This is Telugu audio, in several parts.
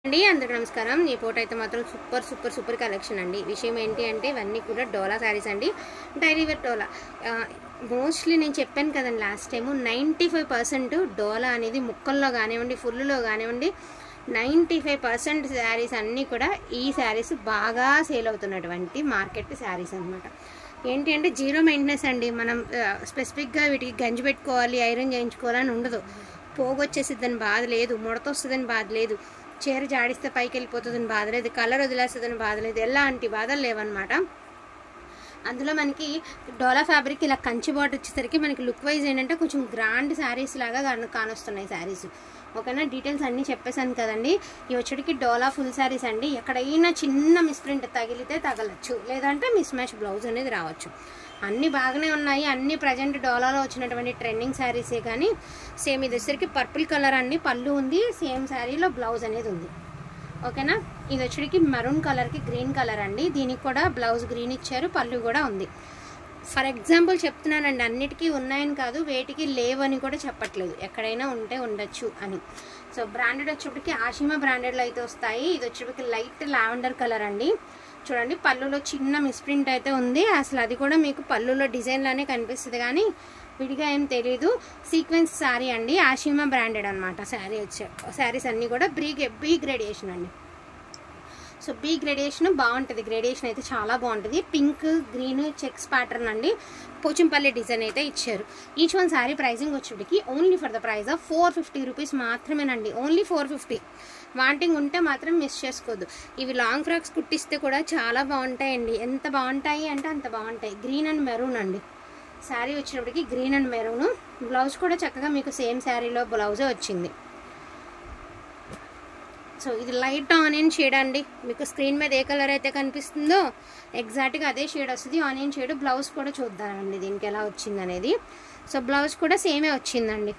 అండి అందరికీ నమస్కారం। ఈ ఫోటో అయితే మాత్రం సూపర్ కలెక్షన్ అండి। విషయం ఏంటి అంటే ఇవన్నీ కూడా డోలా సారీస్ అండి, డైలీ వేర్ డోలా। మోస్ట్లీ నేను చెప్పాను కదండి లాస్ట్ టైం 95% డోలా అనేది ముక్కల్లో కానివ్వండి, ఫుల్లో కానివ్వండి 95% శారీస్ అన్నీ కూడా ఈ శారీస్ బాగా సేల్ అవుతున్నటువంటి మార్కెట్ శారీస్ అనమాట। ఏంటి అంటే జీరో మెయింటెనెన్స్ అండి। మనం స్పెసిఫిక్గా వీటికి గంజి పెట్టుకోవాలి, ఐరన్ చేయించుకోవాలని ఉండదు। పోగొచ్చేసిద్దని బాధ లేదు, ముడత వస్తుందని బాధ లేదు, చీర జాడిస్తే పైకి వెళ్ళిపోతుందని బాధ లేదు, కలర్ వదిలేస్తుందని బాధ లేదు, ఎలాంటి బాధలు లేవన్నమాట। అందులో మనకి డోలా ఫ్యాబ్రిక్ ఇలా కంచి బార్డర్ వచ్చేసరికి మనకి లుక్ వైజ్ ఏంటంటే కొంచెం గ్రాండ్ శారీస్ లాగా కానొస్తున్నాయి శారీస్। ఓకేనా, డీటెయిల్స్ అన్నీ చెప్పేశాను కదండి। ఈ వచ్చేటికి డోలా ఫుల్ శారీస్ అండి। ఎక్కడైనా చిన్న మిస్ప్రింట్ తగిలితే తగలచ్చు, లేదంటే మిస్ మ్యాచ్ బ్లౌజ్ అనేది రావచ్చు। అన్నీ బాగానే ఉన్నాయి, అన్నీ ప్రజెంట్ డోలాలో వచ్చినటువంటి ట్రెండింగ్ శారీసే। కానీ సేమ్ ఇది వచ్చేసరికి పర్పుల్ కలర్ అండి, పళ్ళు ఉంది, సేమ్ శారీలో బ్లౌజ్ అనేది ఉంది। ఓకేనా, ఇది వచ్చేటికి మెరూన్ కలర్కి గ్రీన్ కలర్ అండి। దీనికి కూడా బ్లౌజ్ గ్రీన్ ఇచ్చారు, పళ్ళు కూడా ఉంది। ఫర్ ఎగ్జాంపుల్ చెప్తున్నానండి, అన్నిటికీ ఉన్నాయని కాదు, వేటికి లేవని కూడా చెప్పట్లేదు, ఎక్కడైనా ఉంటే ఉండొచ్చు అని। సో బ్రాండెడ్ వచ్చేప్పటికి ఆషిమా బ్రాండెడ్లో అయితే వస్తాయి। ఇది వచ్చేప్పటికి లైట్ లావెండర్ కలర్ అండి। చూడండి, పళ్ళులో చిన్న మిస్ప్రింట్ అయితే ఉంది, అసలు అది కూడా మీకు పళ్ళులో డిజైన్ లానే కనిపిస్తుంది కానీ విడిగా ఏం తెలీదు। సీక్వెన్స్ శారీ అండి, ఆషిమా బ్రాండెడ్ అనమాట। శారీ వచ్చే శారీస్ అన్నీ కూడా బీ గ్రేడియేషన్ అండి। సో బీ గ్రేడియేషన్ బాగుంటుంది, గ్రేడియేషన్ అయితే చాలా బాగుంటుంది। పింక్ గ్రీన్ చెక్స్ ప్యాటర్న్ అండి, పోచంపల్లి డిజైన్ అయితే ఇచ్చారు। ఈచ్ వన్ శారీ ప్రైజింగ్ వచ్చేటికి only for the price of 450 rupees మాత్రమేనండి, ఓన్లీ 450। వాంటింగ్ ఉంటే మాత్రం మిస్ చేసుకోవద్దు। ఇవి లాంగ్ ఫ్రాక్స్ కుట్టిస్తే కూడా చాలా బాగుంటాయండి, ఎంత బాగుంటాయి అంటే అంత బాగుంటాయి। గ్రీన్ అండ్ మెరూన్ అండి శారీ వచ్చినప్పటికి, గ్రీన్ అండ్ మెరూన్। బ్లౌజ్ కూడా చక్కగా మీకు సేమ్ శారీలో బ్లౌజే వచ్చింది। సో ఇది లైట్ ఆనియన్ షేడ్ అండి, మీకు స్క్రీన్ మీద ఏ కలర్ అయితే కనిపిస్తుందో ఎగ్జాక్ట్గా అదే షేడ్ వస్తుంది, ఆనియన్ షేడ్। బ్లౌజ్ కూడా చూద్దామండి దీనికి ఎలా వచ్చింది అనేది। సో బ్లౌజ్ కూడా సేమే వచ్చిందండి,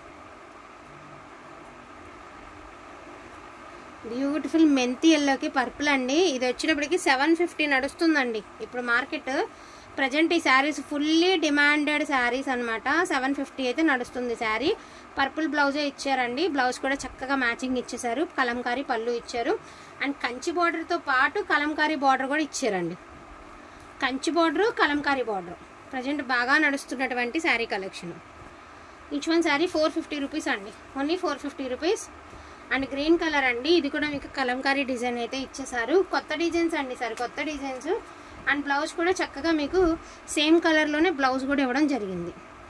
బ్యూటిఫుల్ మెంతి ఎల్లోకి పర్పుల్ అండి। ఇది వచ్చేటప్పటికి 750 నడుస్తుందండి ఇప్పుడు మార్కెట్ ప్రజెంట్। ఈ శారీస్ ఫుల్లీ డిమాండెడ్ శారీస్ అనమాట, 750 అయితే నడుస్తుంది శారీ। పర్పుల్ బ్లౌజే ఇచ్చారండి, బ్లౌజ్ కూడా చక్కగా మ్యాచింగ్ ఇచ్చేసారు, కలంకారీ పళ్ళు ఇచ్చారు, అండ్ కంచి బార్డర్తో పాటు కలంకారీ బార్డర్ కూడా ఇచ్చారండి। Kanchi border, Kalamkari border present బాగా నడుస్తున్నటువంటి sari collection. Each one sari 450 rupees అండి, only 450 rupees. And green colour అండి, ఇది కూడా మీకు కలంకారీ డిజైన్ అయితే ఇచ్చేసారు, కొత్త డిజైన్స్ అండి సార్, కొత్త డిజైన్స్। అండ్ బ్లౌజ్ కూడా చక్కగా మీకు సేమ్ కలర్లోనే బ్లౌజ్ కూడా ఇవ్వడం జరిగింది।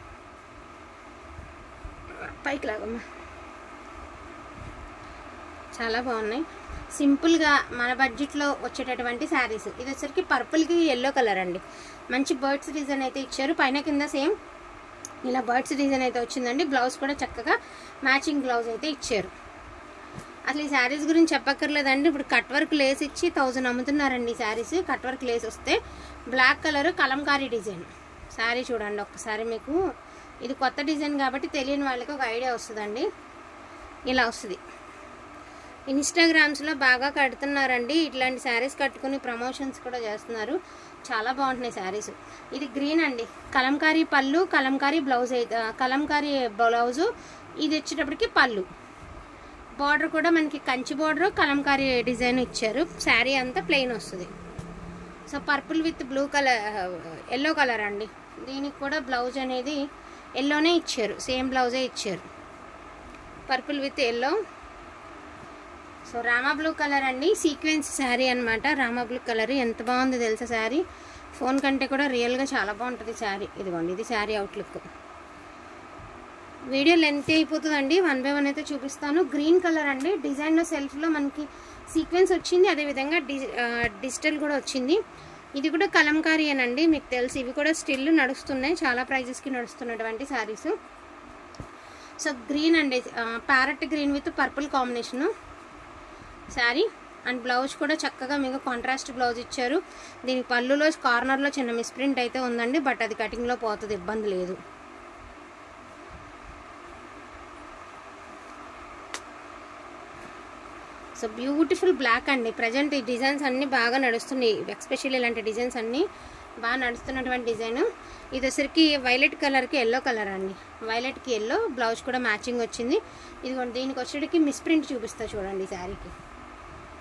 పైకి లాగమ్మా, చాలా బాగున్నాయి, సింపుల్గా మన బడ్జెట్లో వచ్చేటటువంటి శారీస్। ఇది వచ్చరికి పర్పుల్కి ఎల్లో కలర్ అండి, మంచి బర్డ్స్ డిజైన్ అయితే ఇచ్చారు, పైన కింద సేమ్ ఇలా బర్డ్స్ డిజైన్ అయితే వచ్చిందండి। బ్లౌజ్ కూడా చక్కగా మ్యాచింగ్ బ్లౌజ్ అయితే ఇచ్చారు। అసలు ఈ శారీస్ గురించి చెప్పక్కర్లేదండి, ఇప్పుడు కట్ వర్క్ లేస్ ఇచ్చి 1000 అమ్ముతున్నారండి ఈ శారీస్। కట్ వర్క్ లేస్ వస్తే black colour Kalamkari design sari చూడండి ఒక్కసారి, మీకు ఇది కొత్త డిజైన్ కాబట్టి తెలియని వాళ్ళకి ఒక ఐడియా వస్తుందండి, ఇలా వస్తుంది। ఇన్స్టాగ్రామ్స్లో బాగా కడుతున్నారండి ఇట్లాంటి శారీస్, కట్టుకుని ప్రమోషన్స్ కూడా చేస్తున్నారు, చాలా బాగుంటున్నాయి శారీస్। ఇది గ్రీన్ అండి, కలంకారీ పళ్ళు, కలంకారీ బ్లౌజ్ అయితే కలంకారీ బ్లౌజు, ఇది వచ్చేటప్పటికి పళ్ళు, బార్డర్ కూడా మనకి కంచి బార్డర్ కలంకారీ డిజైన్ ఇచ్చారు, శారీ అంతా ప్లెయిన్ వస్తుంది। So purple with blue colour yellow colour అండి, దీనికి కూడా బ్లౌజ్ అనేది ఎల్లోనే ఇచ్చారు, సేమ్ బ్లౌజే ఇచ్చారు, purple with yellow. So Rama blue colour అండి, సీక్వెన్స్ శారీ అనమాట, రామా బ్లూ కలర్ ఎంత బాగుంది తెలుసా శారీ, ఫోన్ కంటే కూడా రియల్గా చాలా బాగుంటుంది శారీ। ఇదిగోండి, ఇది శారీ అవుట్లుక్, వీడియో లెంత్ అయిపోతుందండి, 1 బై 1 అయితే చూపిస్తాను। గ్రీన్ కలర్ అండి, డిజైన్ సెల్ఫ్లో మనకి సీక్వెన్స్ వచ్చింది, అదేవిధంగా డిజిటల్ కూడా వచ్చింది। ఇది కూడా కలంకారీ అనండి, మీకు తెలుసు ఇవి కూడా స్టిల్ నడుస్తున్నాయి, చాలా ప్రైజెస్కి నడుస్తున్నటువంటి శారీస్। సో గ్రీన్ అండి, parrot green with purple combination sari, and blouse కూడా చక్కగా మీకు కాంట్రాస్ట్ బ్లౌజ్ ఇచ్చారు। దీనికి పళ్ళులో కార్నర్లో చిన్న మిస్ప్రింట్ అయితే ఉందండి, బట్ అది కటింగ్లో పోతుంది, ఇబ్బంది లేదు। సో బ్యూటిఫుల్ బ్లాక్ అండి, ప్రజెంట్ ఈ డిజైన్స్ అన్నీ బాగా నడుస్తున్నాయి, ఎస్పెషల్లీ ఇలాంటి డిజైన్స్ అన్నీ బాగా నడుస్తున్నటువంటి డిజైన్। ఇది వచ్చరికి వైలెట్ కలర్కి ఎల్లో కలర్ అండి, వైలెట్కి ఎల్లో, బ్లౌజ్ కూడా మ్యాచింగ్ వచ్చింది। ఇదిగోండి, దీనికి వచ్చేటికి మిస్ప్రింట్ చూపిస్తా చూడండి శారీకి,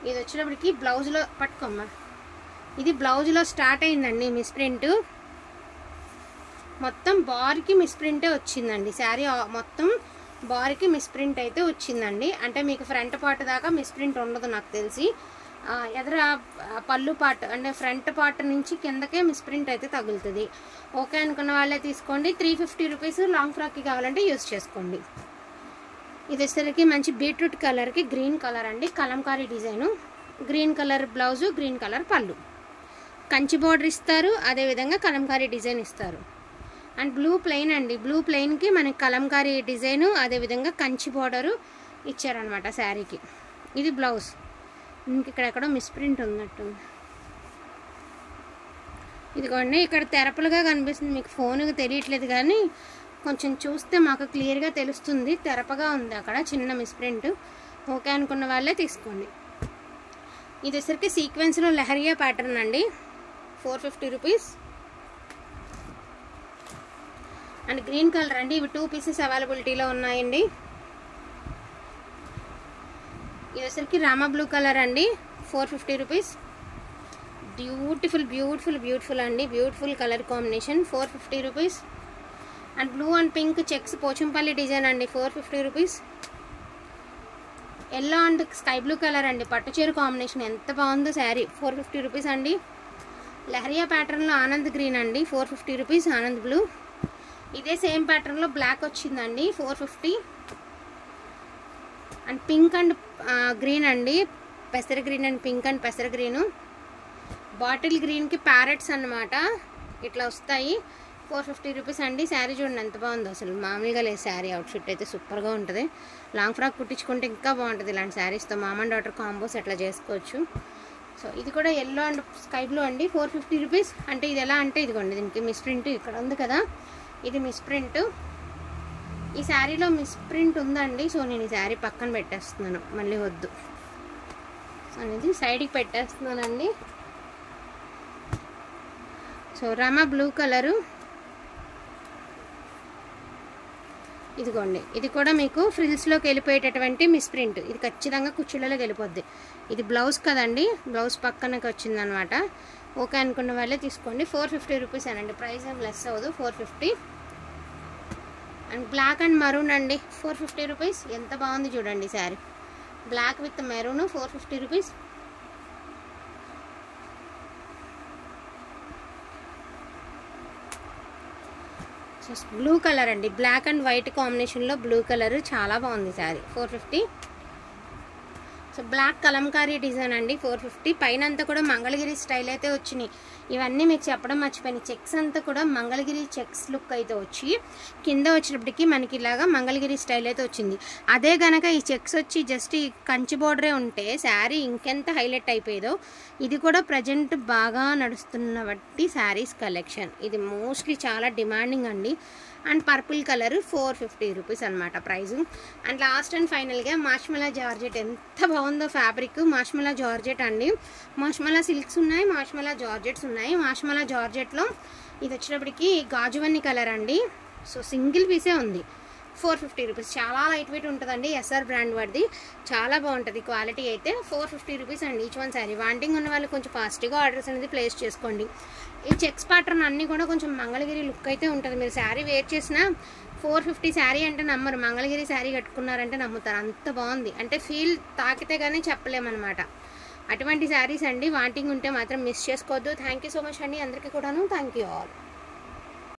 ఇది వచ్చేటప్పటికి బ్లౌజ్లో పట్టుకోమ్మా, ఇది బ్లౌజ్లో స్టార్ట్ అయిందండి మిస్ప్రింట్. మొత్తం బార్కి మిస్ప్రింటే వచ్చిందండి. శారీ మొత్తం బార్కి మిస్ప్రింట్ అయితే వచ్చిందండి. అంటే మీకు ఫ్రంట్ పార్ట్ దాకా మిస్ప్రింట్ ఉండదు నాకు తెలిసి. ఎదర పళ్ళు పార్ట్ అంటే ఫ్రంట్ పార్ట్ నుంచి కిందకే మిస్ప్రింట్ అయితే తగులుతుంది. ఓకే అనుకున్న వాళ్ళే తీసుకోండి. 350 రూపీస్. లాంగ్ ఫ్రాక్కి కావాలంటే యూస్ చేసుకోండి. ఇది వచ్చేసరికి మంచి బీట్రూట్ కలర్కి గ్రీన్ కలర్ అండి, Kalamkari design. Green colour blouse, green colour పళ్ళు, కంచి బోర్డర్ ఇస్తారు, అదేవిధంగా కలంకారీ డిజైన్ ఇస్తారు. అండ్ బ్లూ ప్లెయిన్ అండి, బ్లూ ప్లెయిన్కి మనకి కలంకారీ డిజైను అదేవిధంగా కంచి బోర్డరు ఇచ్చారనమాట శారీకి. ఇది బ్లౌజ్. ఇంక ఇక్కడెక్కడో మిస్ప్రింట్ ఉన్నట్టు. ఇదిగోండి ఇక్కడ తెరపలుగా కనిపిస్తుంది, మీకు ఫోన్కి తెలియట్లేదు కానీ కొంచెం చూస్తే మాకు క్లియర్గా తెలుస్తుంది. తెరపగా ఉంది అక్కడ చిన్న మిస్ప్రింట్. ఓకే అనుకున్న వాళ్ళే తీసుకోండి. ఇది వచ్చరికి సీక్వెన్స్లో లెహరియా ప్యాటర్న్ అండి, 450 రూపీస్. అండ్ గ్రీన్ కలర్ అండి, ఇవి 2 పీసెస్ అవైలబిలిటీలో ఉన్నాయండి. ఇది వచ్చరికి రామా బ్లూ కలర్ అండి, 450 రూపీస్. బ్యూటిఫుల్ బ్యూటిఫుల్ బ్యూటిఫుల్ అండి, beautiful colour combination, 450 rupees. And blue and pink checks Pochampally design అండి, 450 rupees. Yellow and sky blue colour అండి, పట్టుచీర కాంబినేషన్ ఎంత బాగుందో శారీ, 450 రూపీస్ అండి. లెహరియా ప్యాటర్న్లో ఆనంద్ గ్రీన్ అండి, 450 రూపీస్. ఆనంద్ బ్లూ. ఇదే సేమ్ ప్యాటర్న్లో బ్లాక్ వచ్చిందండి, 450. అండ్ పింక్ అండ్ గ్రీన్ అండి, పెసర గ్రీన్ అండ్ పింక్ అండ్ పెసర గ్రీను. బాటిల్ గ్రీన్కి ప్యారెట్స్ అన్నమాట, ఇట్లా వస్తాయి, 450 రూపీస్ అండి. శారీ చూడండి ఎంత బాగుందో, అసలు మామూలుగా లేదు శారీ. అవుట్ఫిట్ అయితే సూపర్గా ఉంటుంది. లాంగ్ ఫ్రాక్ కుట్టించుకుంటే ఇంకా బాగుంటుంది ఇలాంటి శారీస్తో. మామ్ అండ్ డాటర్ కాంబోస్ ఎట్లా చేసుకోవచ్చు. సో ఇది కూడా ఎల్లో అండ్ స్కై బ్లూ అండి, 450 రూపీస్. అంటే ఇది ఎలా అంటే ఇదిగోండి, దీనికి మిస్ప్రింట్ ఇక్కడ ఉంది కదా, ఇది మిస్ప్రింట్. ఈ శారీలో మిస్ప్రింట్ ఉందండి. సో నేను ఈ శారీ పక్కన పెట్టేస్తున్నాను, మళ్ళీ వద్దు. సో అనేది సైడ్కి పెట్టేస్తున్నానండి. సో రామా బ్లూ కలరు, ఇదిగోండి ఇది కూడా మీకు ఫ్రిల్స్లోకి వెళ్ళిపోయేటటువంటి మిస్ప్రింట్. ఇది ఖచ్చితంగా కుచ్చుళ్ళలోకి వెళ్ళిపోద్ది. ఇది బ్లౌజ్ కదండి, బ్లౌజ్ పక్కనకి వచ్చిందనమాట. ఓకే అనుకున్న వాళ్ళే తీసుకోండి. 450 రూపీస్ అనండి, ప్రైస్ ఏం లెస్ అవ్వదు, 450. అండ్ బ్లాక్ అండ్ మరూన్ అండి, 450 రూపీస్. ఎంత బాగుంది చూడండి sari, black with maroon, 450 rupees. Blue colour అండి, బ్లాక్ అండ్ వైట్ కాంబినేషన్లో బ్లూ కలర్ చాలా బాగుంది sari, 450. So black Kalamkari design అండి, 450. పైన అంతా కూడా మంగళగిరి స్టైల్ అయితే వచ్చినాయి. ఇవన్నీ మీకు చెప్పడం మర్చిపోయినాయి. చెక్స్ అంతా కూడా మంగళగిరి చెక్స్ లుక్ అయితే వచ్చి కింద వచ్చినప్పటికీ మనకి ఇలాగా మంగళగిరి స్టైల్ అయితే వచ్చింది. అదే గనక ఈ చెక్స్ వచ్చి జస్ట్ ఈ కంచి బోర్డరే ఉంటే శారీ ఇంకెంత హైలైట్ అయిపోయేదో. ఇది కూడా ప్రజెంట్ బాగా నడుస్తున్న బట్టి శారీస్ కలెక్షన్. ఇది మోస్ట్లీ చాలా డిమాండింగ్ అండి. అండ్ పర్పుల్ కలర్, 450 రూపీస్ అనమాట ప్రైజు. అండ్ లాస్ట్ అండ్ ఫైనల్గా మాష్మలా జార్జెట్, ఎంత బాగుందో ఫ్యాబ్రిక్. మాష్మలా జార్జెట్ అండి, మాష్మలా సిల్క్స్ ఉన్నాయి, మాష్మలా జార్జెట్స్ ఉన్నాయి. మాష్మలా జార్జెట్లో ఇది వచ్చేటప్పటికి గాజువన్ని కలర్ అండి. సో సింగిల్ పీసే ఉంది, 450 రూపీస్. చాలా లైట్ వెయిట్ ఉంటుందండి, ఎస్ఆర్ బ్రాండ్ వాడిది, చాలా బాగుంటుంది క్వాలిటీ అయితే. 450 రూపీస్ అండి ఈచ్ వన్ శారీ. వాంటింగ్ ఉన్న వాళ్ళు కొంచెం ఫాస్ట్గా ఆర్డర్స్ అనేది ప్లేస్ చేసుకోండి. ఈ చెక్స్ ప్యాటర్న్ అన్నీ కూడా కొంచెం మంగళగిరి లుక్ అయితే ఉంటుంది. మీరు శారీ వేర్ చేసిన 450 శారీ అంటే నమ్మరు, మంగళగిరి శారీ కట్టుకున్నారంటే నమ్ముతారు, అంత బాగుంది. అంటే ఫీల్ తాకితే కానీ చెప్పలేమన్నమాట. అటువంటి శారీస్ అండి, వాంటింగ్ ఉంటే మాత్రం మిస్ చేసుకోవద్దు. థ్యాంక్ యూ సో మచ్ అండి అందరికీ కూడాను. Thank you all.